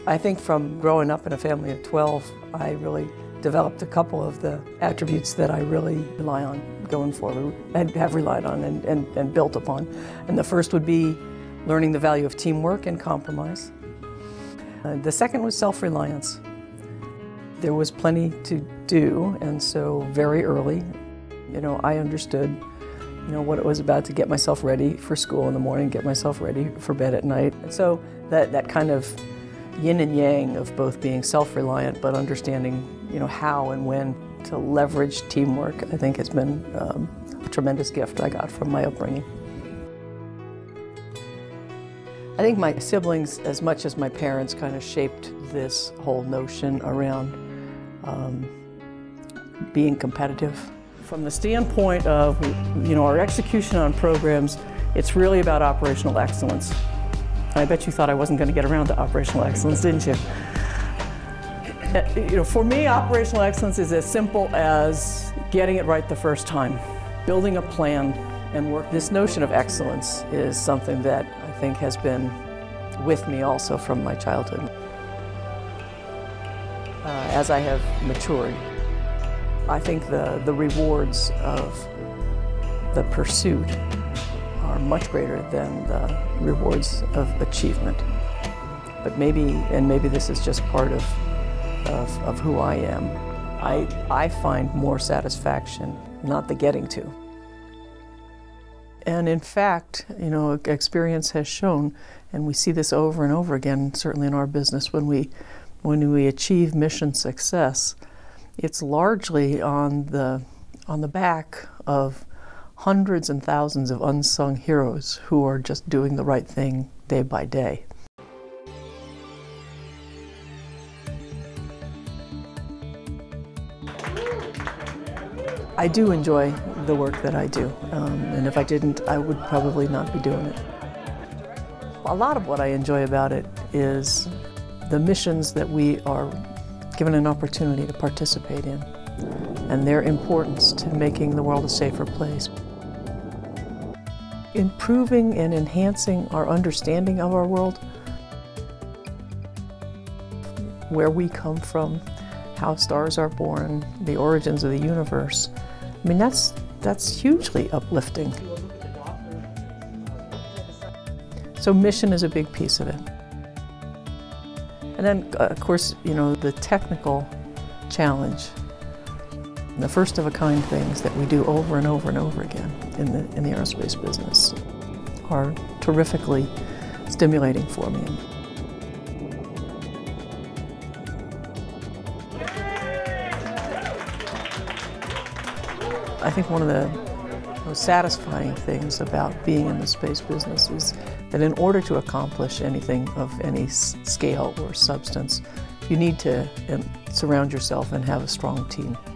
I think from growing up in a family of 12, I really developed a couple of the attributes that I really rely on going forward, and have relied on and built upon. And the first would be learning the value of teamwork and compromise. The second was self-reliance. There was plenty to do, and so very early, I understood, what it was about to get myself ready for school in the morning, get myself ready for bed at night. And so that kind of yin and yang of both being self-reliant but understanding, how and when to leverage teamwork, I think has been a tremendous gift I got from my upbringing. I think my siblings, as much as my parents, kind of shaped this whole notion around being competitive. From the standpoint of, our execution on programs, it's really about operational excellence. I bet you thought I wasn't going to get around to operational excellence, didn't you? For me, operational excellence is as simple as getting it right the first time, building a plan and work. This notion of excellence is something that I think has been with me also from my childhood. As I have matured, I think the rewards of the pursuit are much greater than the rewards of achievement. But maybe this is just part of who I am. I find more satisfaction, not the getting to. And in fact, experience has shown, and we see this over and over again, certainly in our business, when we achieve mission success, it's largely on the back of hundreds and thousands of unsung heroes who are just doing the right thing day by day. I do enjoy the work that I do, and if I didn't, I would probably not be doing it. A lot of what I enjoy about it is the missions that we are given an opportunity to participate in, and their importance to making the world a safer place. Improving and enhancing our understanding of our world, where we come from, how stars are born, the origins of the universe. I mean, that's hugely uplifting. So mission is a big piece of it. And then, of course, the technical challenge, the first-of-a-kind things that we do over and over and over again in the aerospace business are terrifically stimulating for me. I think one of the most satisfying things about being in the space business is that in order to accomplish anything of any scale or substance, you need to surround yourself and have a strong team.